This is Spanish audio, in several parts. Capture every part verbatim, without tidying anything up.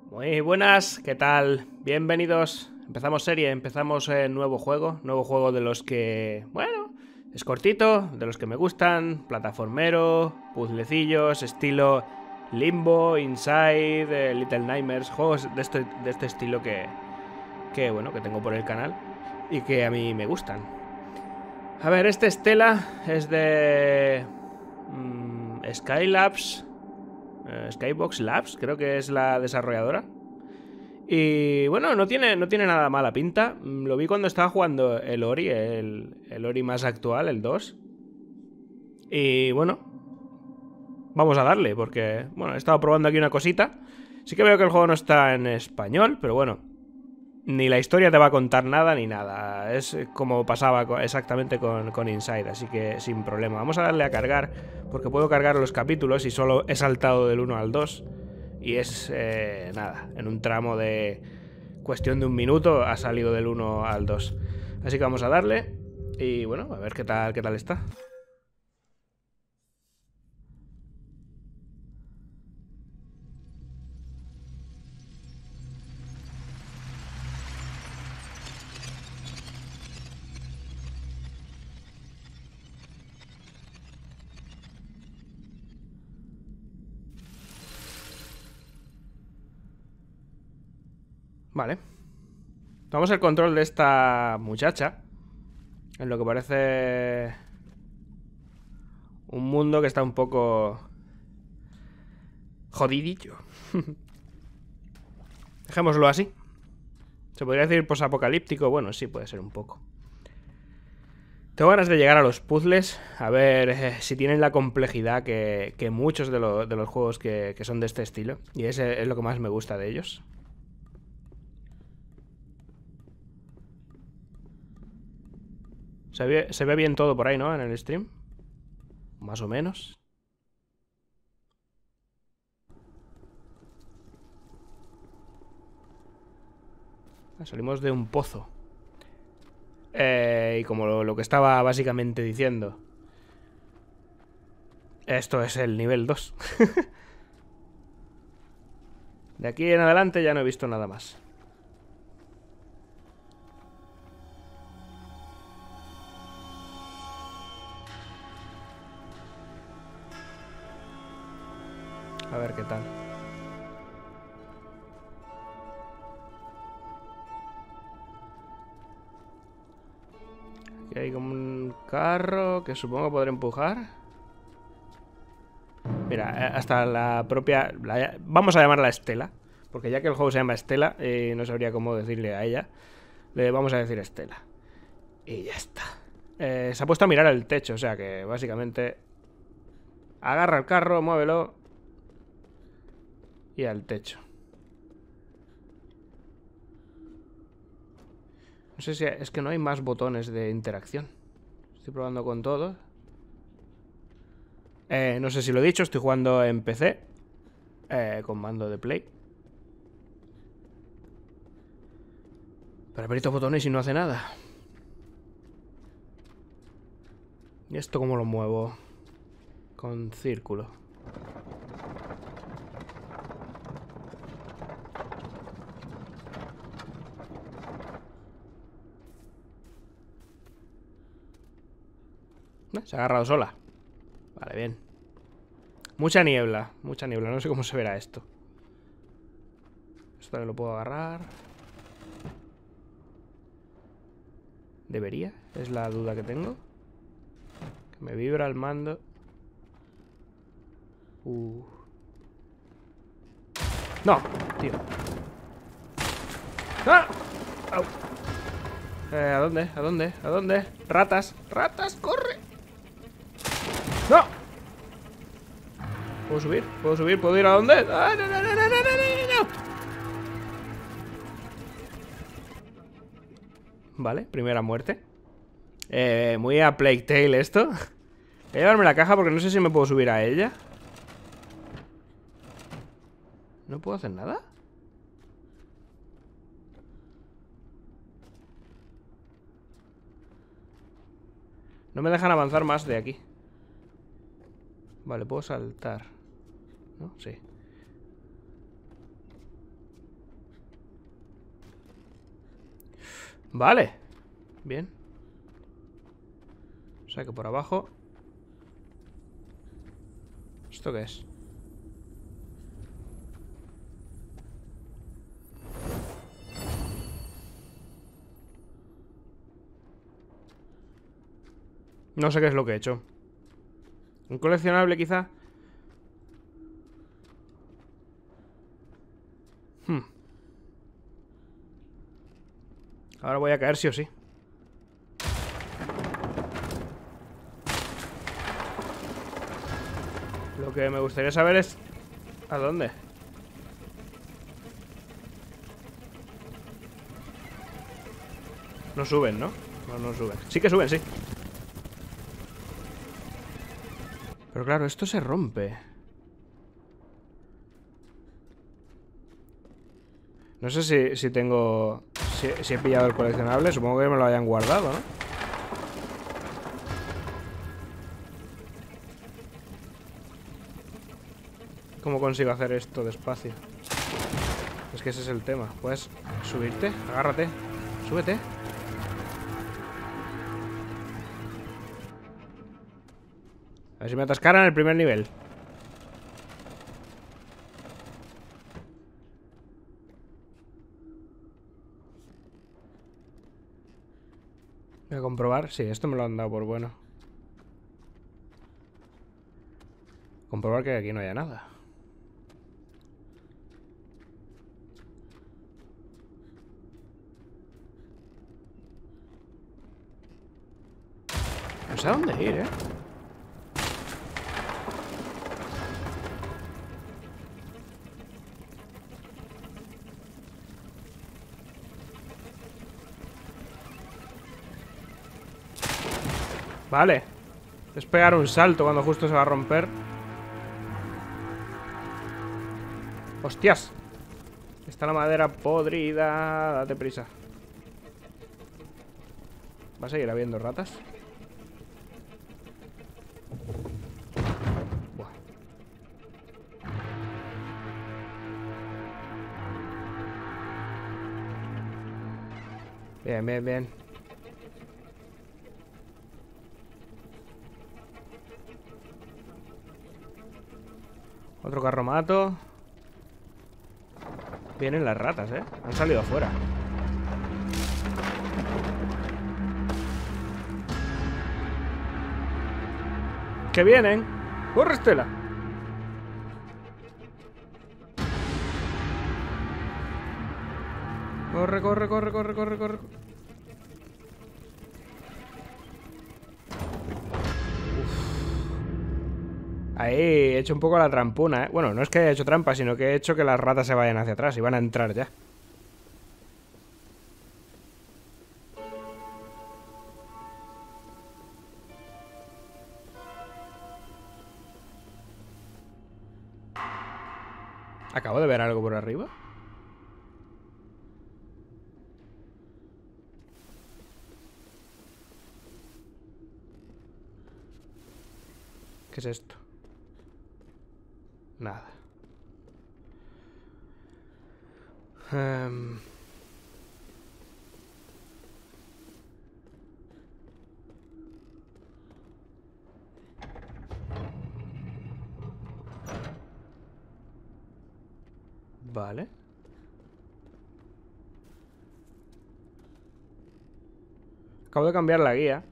Muy buenas, ¿qué tal? Bienvenidos. Empezamos serie, empezamos eh, nuevo juego. Nuevo juego de los que, bueno, es cortito, de los que me gustan. Plataformero, puzzlecillos, estilo Limbo, Inside, eh, Little Nightmares. Juegos de este, de este estilo que, que, bueno, que tengo por el canal y que a mí me gustan. A ver, este Stella es de mmm, Skylabs. Skybox Labs, creo que es la desarrolladora. Y bueno, no tiene, no tiene nada mala pinta. Lo vi cuando estaba jugando el Ori, el, el Ori más actual, el dos. Y bueno, vamos a darle, porque bueno, he estado probando aquí una cosita. Sí que veo que el juego no está en español, pero bueno, ni la historia te va a contar nada ni nada. Es como pasaba exactamente con, con Inside, así que sin problema. Vamos a darle a cargar, porque puedo cargar los capítulos y solo he saltado del uno al dos. Y es, eh, nada, en un tramo de cuestión de un minuto ha salido del uno al dos. Así que vamos a darle y bueno, a ver qué tal, qué tal está. Vale. Tomamos el control de esta muchacha, en lo que parece un mundo que está un poco jodidillo. Dejémoslo así. Se podría decir posapocalíptico. Bueno, sí, puede ser un poco. Tengo ganas de llegar a los puzzles, a ver eh, si tienen la complejidad que, que muchos de, lo, de los juegos que, que son de este estilo. Y ese es lo que más me gusta de ellos. Se ve, se ve bien todo por ahí, ¿no? En el stream. Más o menos. Salimos de un pozo. Eh, y como lo, lo que estaba básicamente diciendo, esto es el nivel dos. De aquí en adelante ya no he visto nada más. A ver qué tal. Aquí hay como un carro que supongo que podré empujar. Mira, hasta la propia... La, vamos a llamarla Estela, porque ya que el juego se llama Estela, eh, no sabría cómo decirle a ella. Le vamos a decir Estela. Y ya está. Eh, se ha puesto a mirar el techo, o sea que básicamente... Agarra el carro, muévelo. Y al techo. No sé si... Es que no hay más botones de interacción. Estoy probando con todos. Eh, no sé si lo he dicho, estoy jugando en P C. Eh, con mando de Play. Pero aprieto botones y no hace nada. ¿Y esto cómo lo muevo? Con círculo. Se ha agarrado sola. Vale, bien. Mucha niebla, mucha niebla. No sé cómo se verá esto. Esto lo puedo agarrar. ¿Debería? Es la duda que tengo. Que me vibra el mando. Uh. No, tío. ¡Ah! Au. Eh, ¿A dónde? ¿A dónde? ¿A dónde? Ratas, ratas, corre. ¡No! ¿Puedo subir? ¿Puedo subir? ¿Puedo ir a dónde? ¡Ah, no, no, no, no, no, no, no! Vale, primera muerte. Eh, muy a Plague Tale esto. Voy a llevarme la caja porque no sé si me puedo subir a ella. ¿No puedo hacer nada? No me dejan avanzar más de aquí. Vale, puedo saltar, ¿no? Sí. Vale. Bien. O sea que por abajo... ¿Esto qué es? No sé qué es lo que he hecho. ¿Un coleccionable quizá? Hmm. Ahora voy a caer sí o sí. Lo que me gustaría saber es... ¿A dónde? No suben, ¿no? No, no suben. Sí que suben, sí. Pero claro, esto se rompe. No sé si, si tengo... Si, si he pillado el coleccionable. Supongo que me lo hayan guardado, ¿no? ¿Cómo consigo hacer esto despacio? Es que ese es el tema. ¿Puedes subirte? Agárrate. Súbete. A ver si me atascaran en el primer nivel. Voy a comprobar. Sí, esto me lo han dado por bueno. Comprobar que aquí no haya nada. No sé a dónde ir, ¿eh? Vale. Es pegar un salto cuando justo se va a romper. ¡Hostias! Está la madera podrida. Date prisa. ¿Va a seguir habiendo ratas? Buah. Bien, bien, bien. Otro carromato. Vienen las ratas, ¿eh? Han salido afuera. ¡Que vienen! ¡Corre, Estela! Corre, corre, corre, corre, corre, corre. Ahí he hecho un poco la trampuna, ¿eh? Bueno, no es que haya hecho trampa, sino que he hecho que las ratas se vayan hacia atrás y van a entrar ya. Acabo de ver algo por arriba. ¿Qué es esto? Nada. Um... Vale. Acabo de cambiar la guía.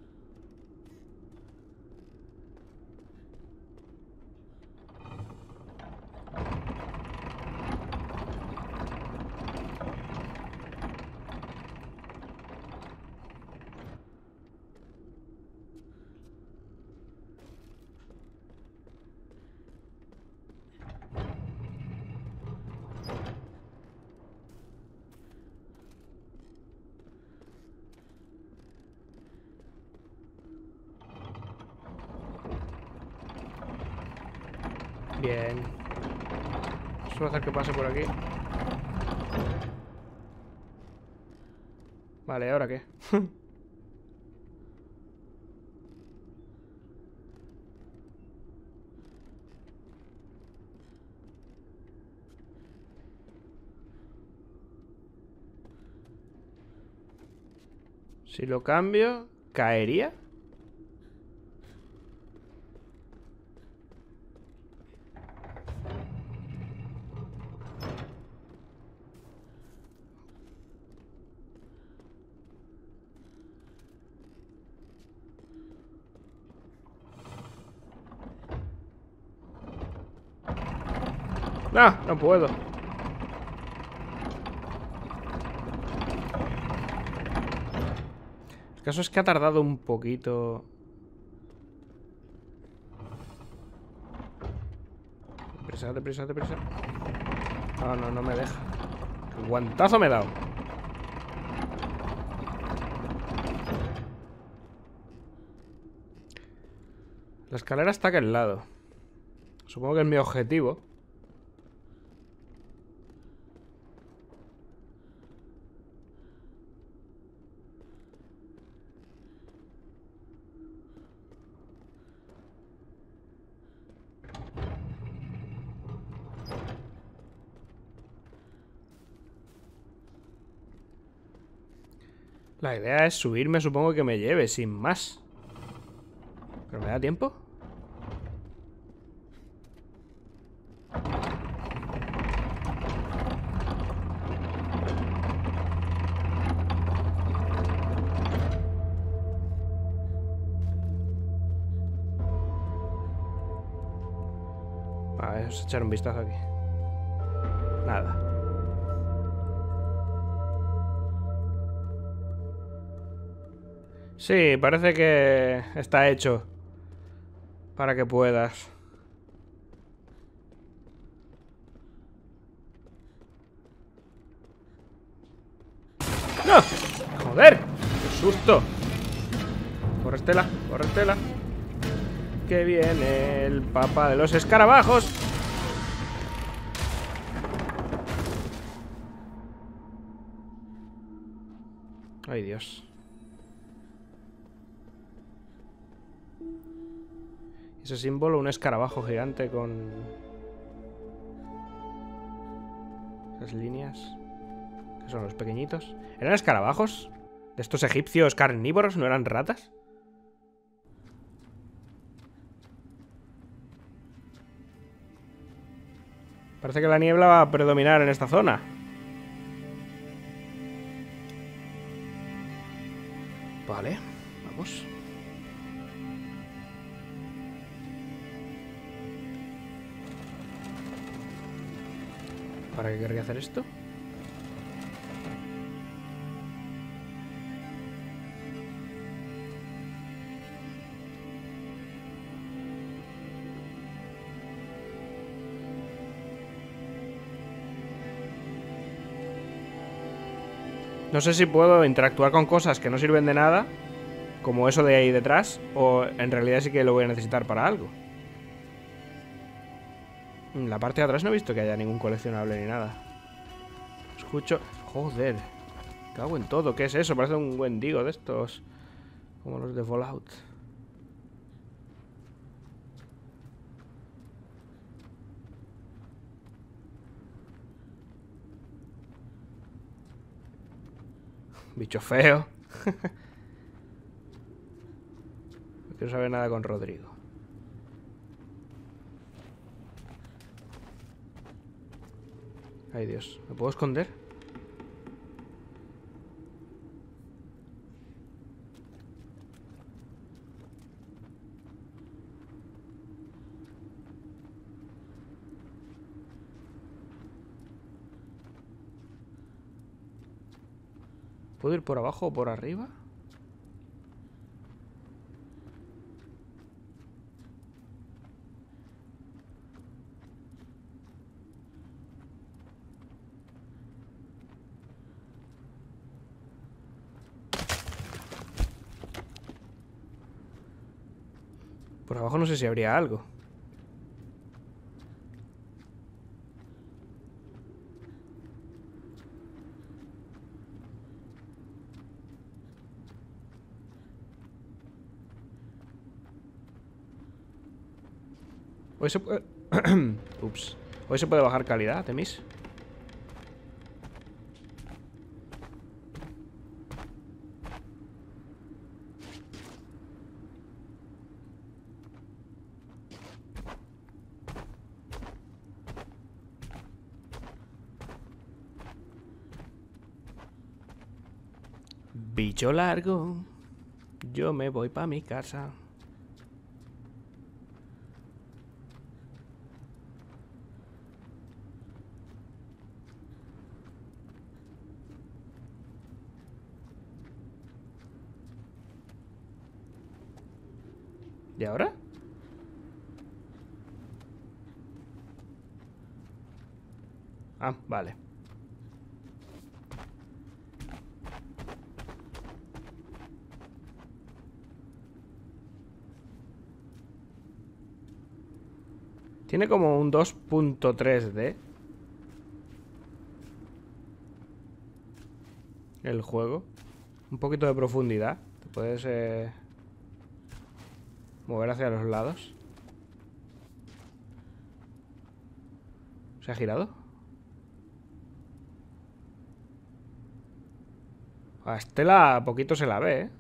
Bien. Solo hacer que pase por aquí. Vale, ¿ahora qué? Si lo cambio, ¿caería? No, no puedo. El caso es que ha tardado un poquito. Deprisa, deprisa, deprisa. No, no, no me deja. El guantazo me he dado. La escalera está a aquel lado. Supongo que es mi objetivo. La idea es subirme, supongo que me lleve, sin más. ¿Pero me da tiempo? Vamos a echar un vistazo aquí. Nada. Sí, parece que está hecho para que puedas. ¡No! ¡Joder! ¡Qué susto! Corre, Estela, corre, Estela. Que viene el papá de los escarabajos. Ay, Dios. Ese símbolo, un escarabajo gigante con esas líneas. ¿Qué son los pequeñitos? ¿Eran escarabajos? ¿De estos egipcios carnívoros? ¿No eran ratas? Parece que la niebla va a predominar en esta zona. Vale, vamos. ¿Para qué querría hacer esto? No sé si puedo interactuar con cosas que no sirven de nada, como eso de ahí detrás, o en realidad sí que lo voy a necesitar para algo. En la parte de atrás no he visto que haya ningún coleccionable ni nada. Escucho... Joder. Cago en todo. ¿Qué es eso? Parece un Wendigo de estos. Como los de Fallout. Bicho feo. No quiero saber nada con Rodrigo. Ay, Dios. ¿Me puedo esconder? ¿Puedo ir por abajo o por arriba? Por abajo no sé si habría algo. Hoy se puede... Ups. Hoy se puede bajar calidad, ¿temis? Bicho largo, yo me voy pa' mi casa. ¿Y ahora? Ah, vale. Tiene como un dos punto tres D el juego. Un poquito de profundidad. Te puedes eh, mover hacia los lados. ¿Se ha girado? A Estela poquito se la ve, ¿eh?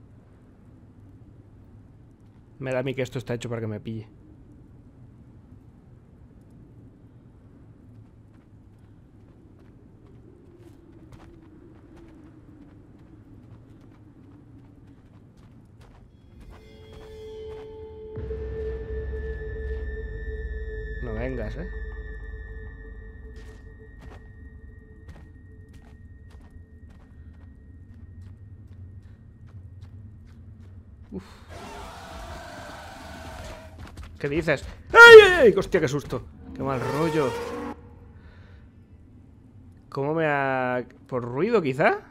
Me da a mí que esto está hecho para que me pille. No vengas, ¿eh? Uf. ¿Qué dices? ¡Ay, ay, ay! ¡Hostia, qué susto! ¡Qué mal rollo! ¿Cómo me ha...? ¿Por ruido, quizá?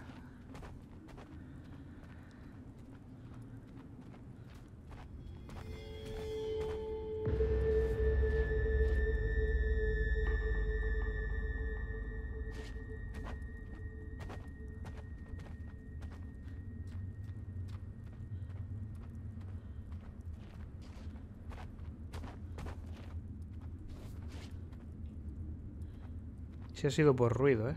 Sí ha sido por ruido, ¿eh?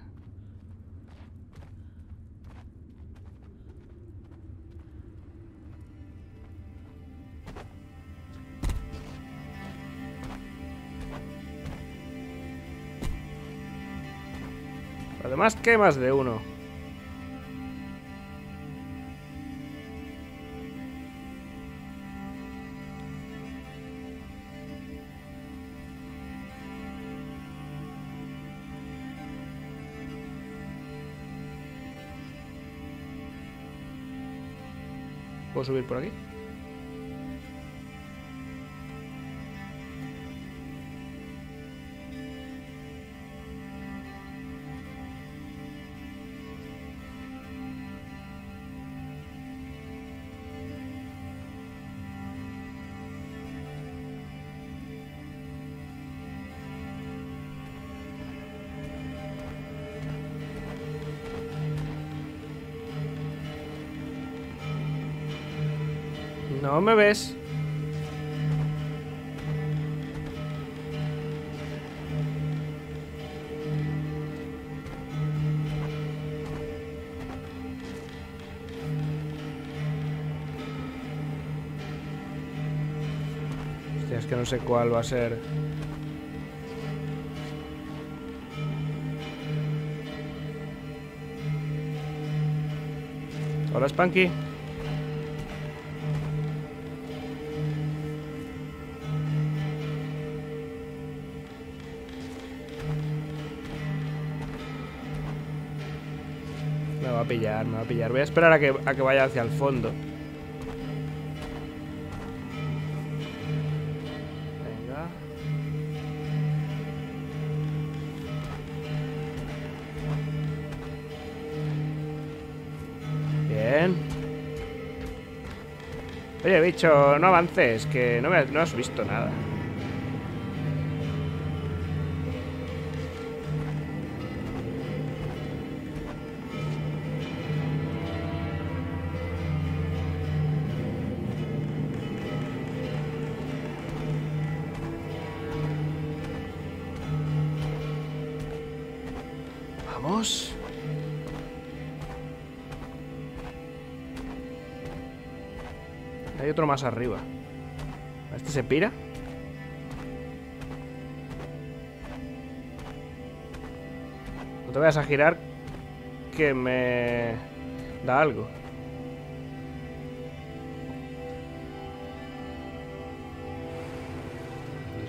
Además, ¿qué más de uno? ¿Puedo subir por aquí? No me ves. Hostia, es que no sé cuál va a ser. Hola, Spanky. Me va a pillar, me va a pillar. Voy a esperar a que, a que vaya hacia el fondo. Venga. Bien. Oye, bicho, no avances, que no, me, no has visto nada. Vamos. Hay otro más arriba. ¿Este se pira? No te vayas a girar, que me da algo.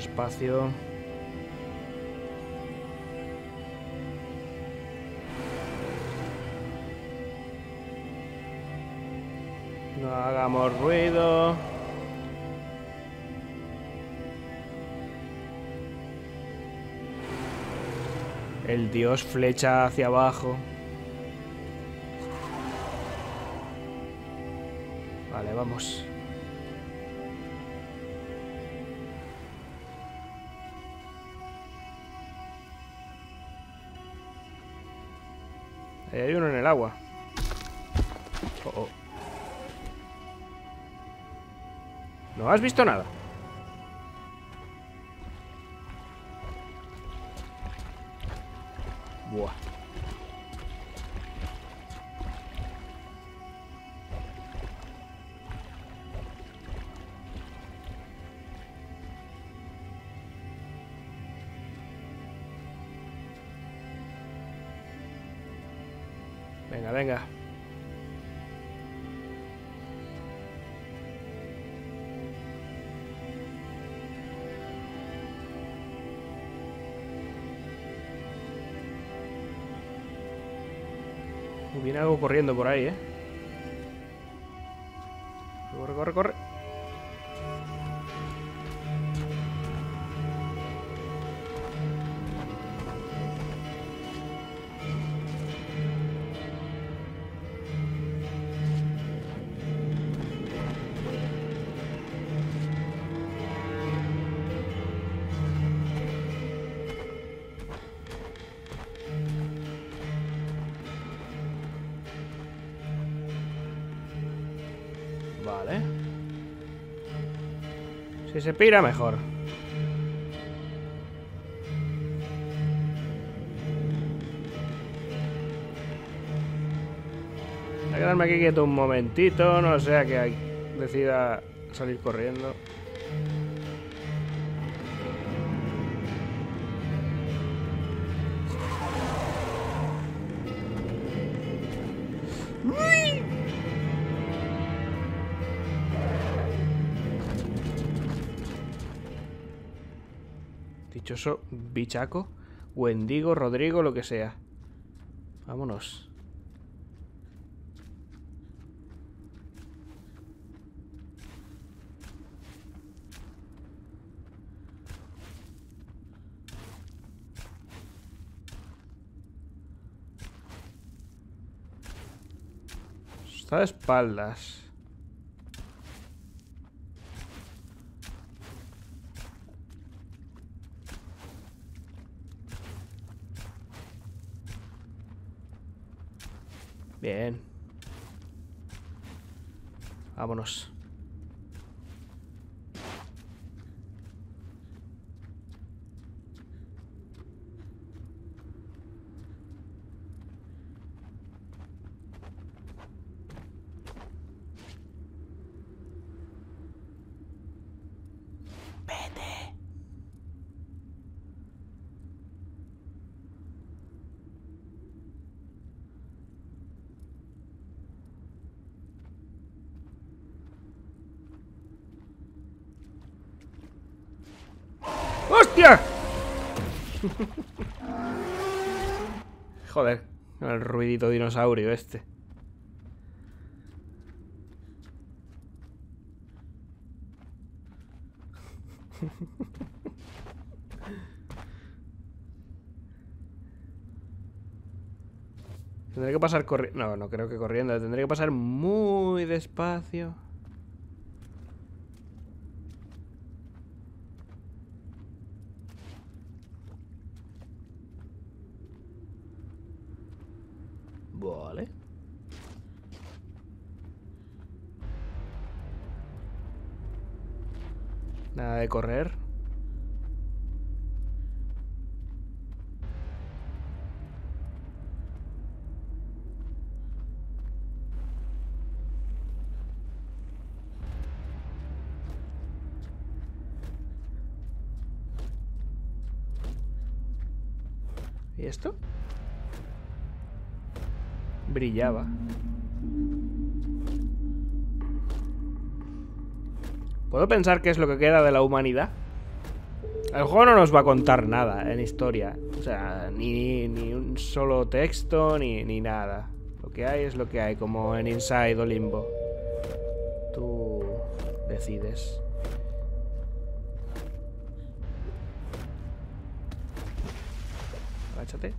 Espacio. No hagamos ruido. El dios flecha hacia abajo. Vale, vamos. Ahí hay uno en el agua. Oh, oh. ¿No has visto nada? Buah. Venga, venga. Viene algo corriendo por ahí, ¿eh? Corre, corre, corre. Vale. Si se pira, mejor. Voy a quedarme aquí quieto un momentito. No sea que decida salir corriendo. Dichoso bichaco, Wendigo, Rodrigo, lo que sea. Vámonos. Está de espaldas. Bien. Vámonos. Vete. ¡Hostia! Joder, el ruidito dinosaurio este. Tendré que pasar corriendo. No, no creo que corriendo. Tendré que pasar muy despacio. Vale. Nada de correr. ¿Y esto? Brillaba. ¿Puedo pensar qué es lo que queda de la humanidad? El juego no nos va a contar nada en historia. O sea, ni, ni un solo texto, ni, ni nada. Lo que hay es lo que hay, como en Inside o Limbo. Tú decides. Agáchate.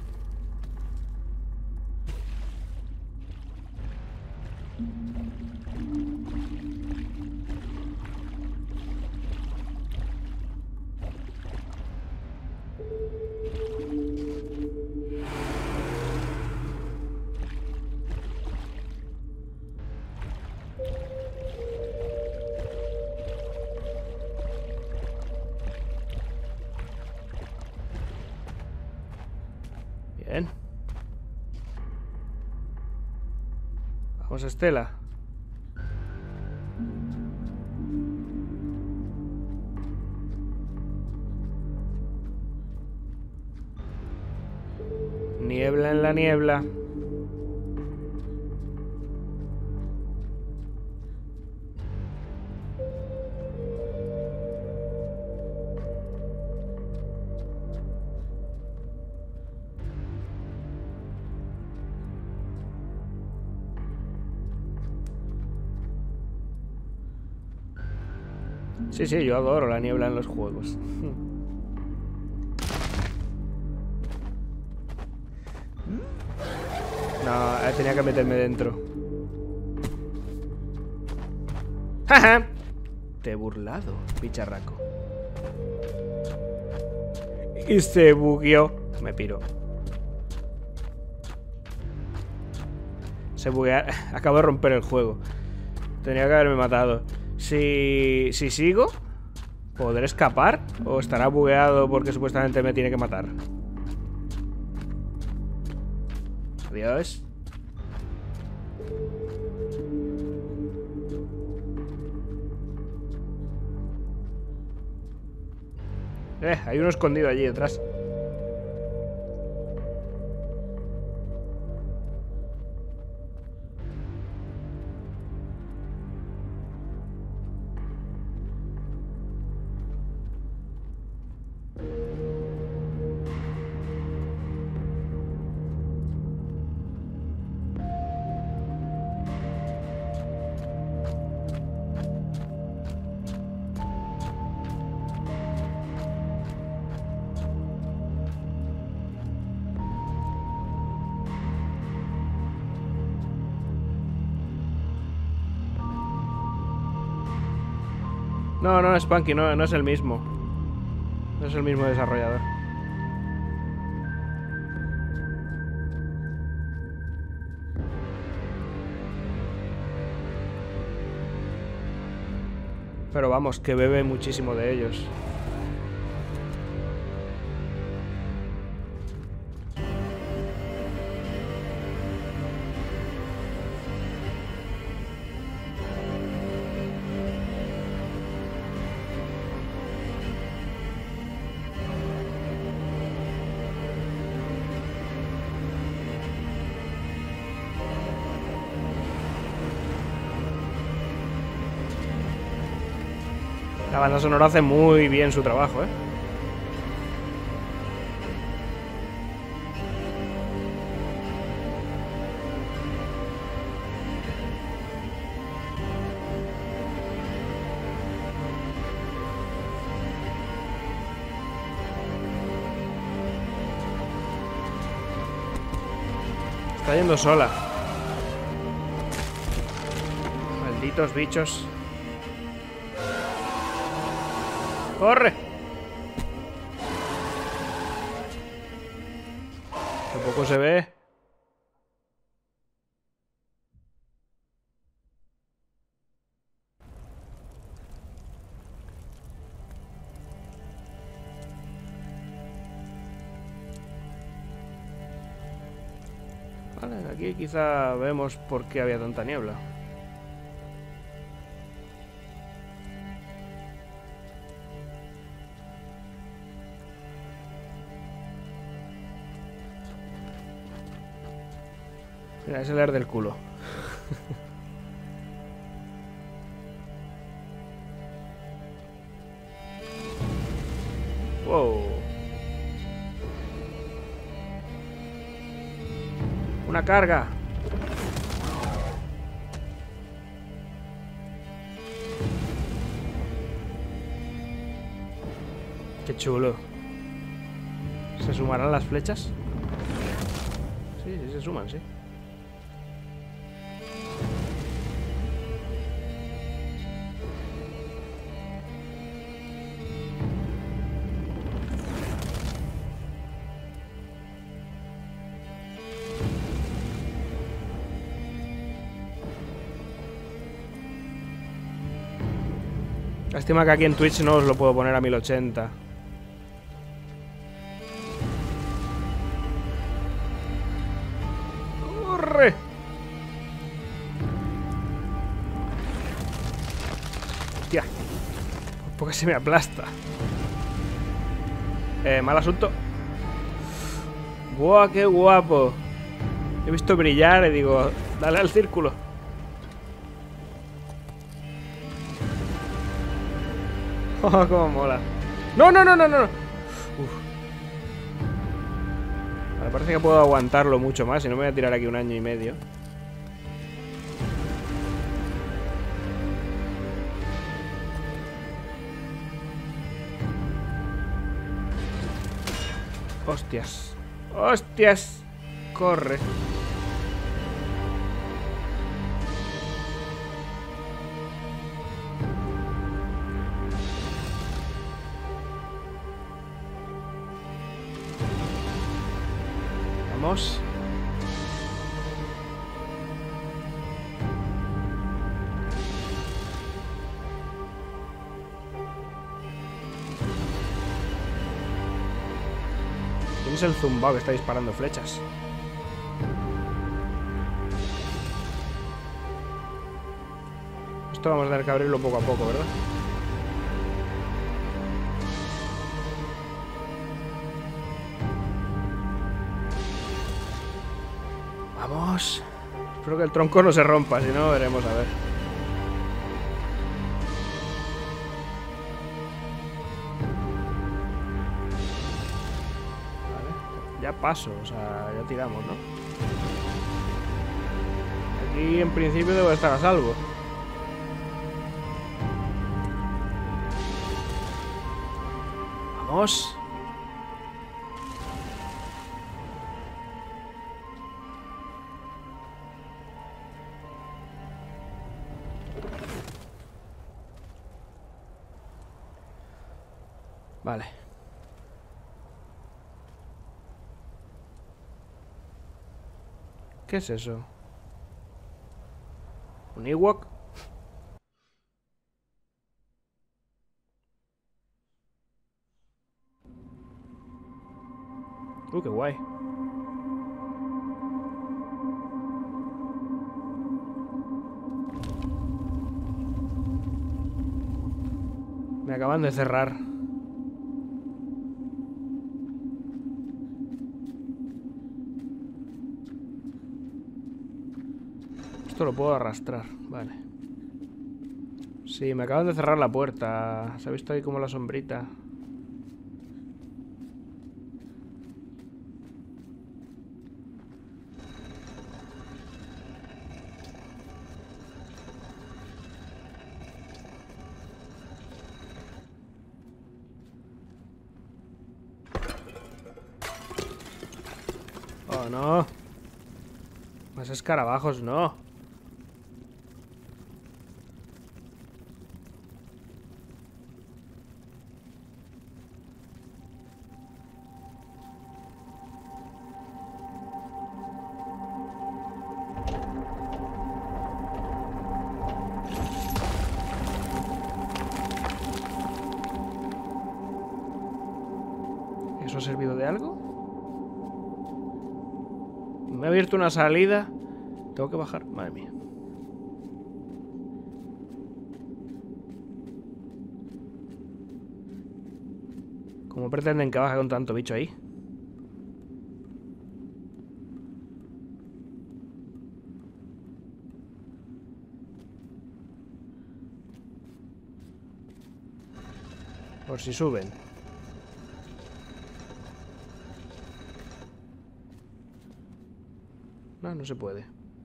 Bien. Vamos, Estela. Niebla en la niebla. Sí, sí, yo adoro la niebla en los juegos. No, tenía que meterme dentro. ¡Jaja! Te he burlado, bicharraco. Y se bugueó. Me piro. Se buguea. Acabo de romper el juego. Tenía que haberme matado. Si, si sigo, ¿podré escapar? ¿O estará bugueado porque supuestamente me tiene que matar? Adiós. Eh, hay uno escondido allí detrás. No, no, Spunky, no, no es el mismo. No es el mismo desarrollador. Pero vamos, que bebe muchísimo de ellos. La banda sonora hace muy bien su trabajo, ¿eh? Está yendo sola. Malditos bichos. ¡Corre! Tampoco se ve. Vale, aquí quizá vemos por qué había tanta niebla. Mira, es el aire del culo. Wow. Una carga. Qué chulo. ¿Se sumarán las flechas? Sí, sí se suman, sí. Lástima que aquí en Twitch no os lo puedo poner a mil ochenta. ¡Corre! Hostia. Por poco se me aplasta. Eh, mal asunto. ¡Buah, qué guapo! He visto brillar y digo, dale al círculo. Oh, cómo mola. No, no, no, no, no. Uf. Me parece que puedo aguantarlo mucho más y no me voy a tirar aquí un año y medio. Hostias. Hostias. Corre. Vamos. ¿Quién es el zumbao que está disparando flechas? Esto vamos a tener que abrirlo poco a poco, ¿verdad? Vamos. Espero que el tronco no se rompa, si no veremos a ver. Vale, ya paso, o sea, ya tiramos, ¿no? Aquí en principio debo estar a salvo. Vamos. Vale. ¿Qué es eso? ¿Un Ewok? Uh, qué guay. Me acaban de cerrar. Esto lo puedo arrastrar, vale. Sí, me acaban de cerrar la puerta. Se ha visto ahí como la sombrita. Oh, no. Más escarabajos, no. ¿Eso ha servido de algo? Me ha abierto una salida. Tengo que bajar. Madre mía. ¿Cómo pretenden que baje con tanto bicho ahí? Por si suben. No, no se puede.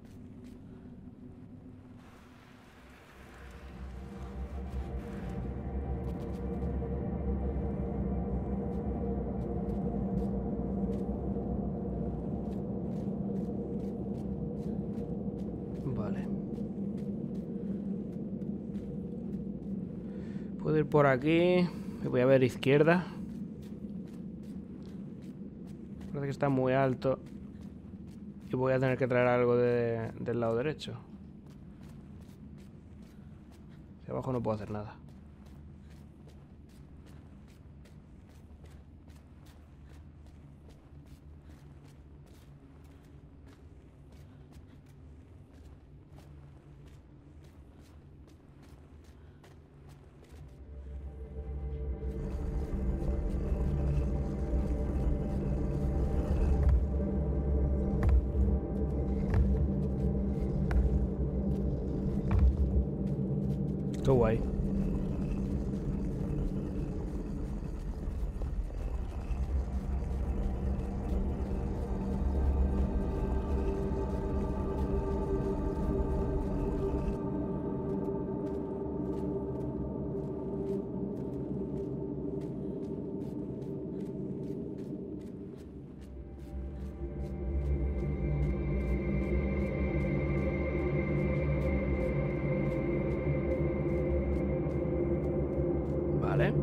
Vale. Puedo ir por aquí. Me voy a ver izquierda. Parece que está muy alto. Y voy a tener que traer algo de, del lado derecho. Hacia abajo no puedo hacer nada. Qué guay. Vale.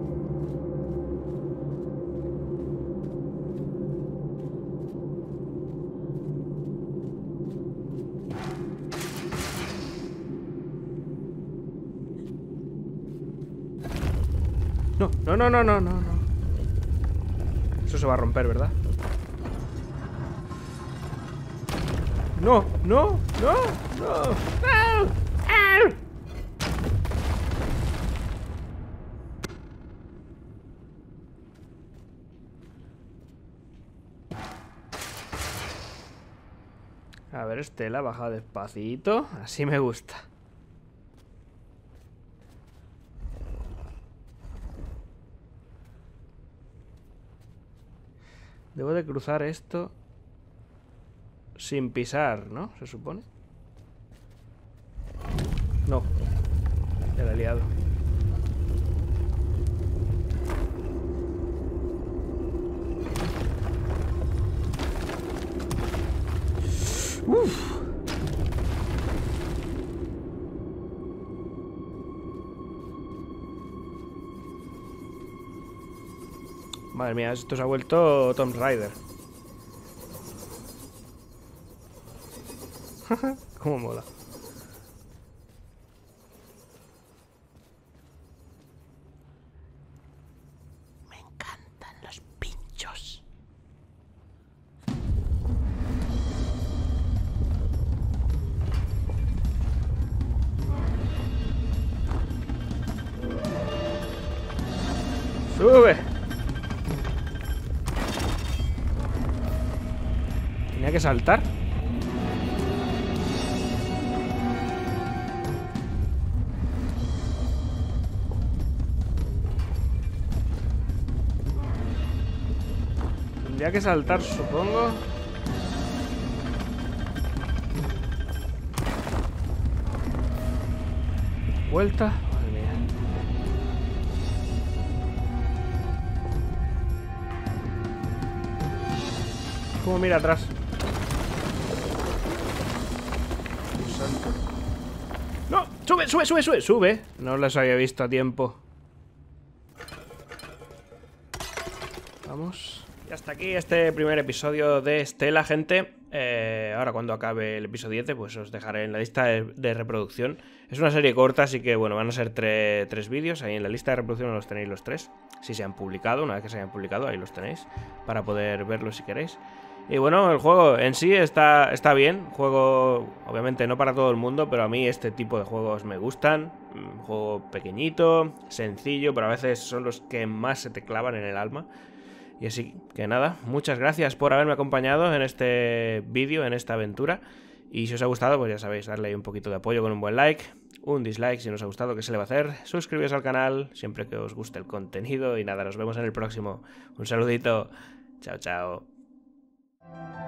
No, no, no, no, no, no, no. Eso se va a romper, ¿verdad? No, no, no, no, no. ¡Ah! A ver, Estela, baja despacito. Así me gusta. Debo de cruzar esto sin pisar, ¿no? Se supone. No. Ya la he liado. Uf. Madre mía, esto se ha vuelto Tomb Raider. Cómo mola. Me encantan los pinchos. ¡Sube! Tenía que saltar. Tendría que saltar, supongo. Vuelta. Madre mía. ¿Cómo mira atrás? ¡No! ¡Sube, sube, sube, sube! ¡Sube! No las había visto a tiempo. Vamos. Y hasta aquí este primer episodio de Estela, gente. Eh, ahora cuando acabe el episodio diez, pues os dejaré en la lista de, de reproducción. Es una serie corta, así que bueno, van a ser tre tres vídeos. Ahí en la lista de reproducción los tenéis los tres. Si se han publicado, una vez que se hayan publicado, ahí los tenéis para poder verlos si queréis. Y bueno, el juego en sí está, está bien. Juego, obviamente, no para todo el mundo, pero a mí este tipo de juegos me gustan. Un juego pequeñito, sencillo, pero a veces son los que más se te clavan en el alma. Y así que nada, muchas gracias por haberme acompañado en este vídeo, en esta aventura. Y si os ha gustado, pues ya sabéis, darle ahí un poquito de apoyo con un buen like, un dislike si no os ha gustado, que se le va a hacer. Suscribiros al canal siempre que os guste el contenido. Y nada, nos vemos en el próximo. Un saludito. Chao, chao.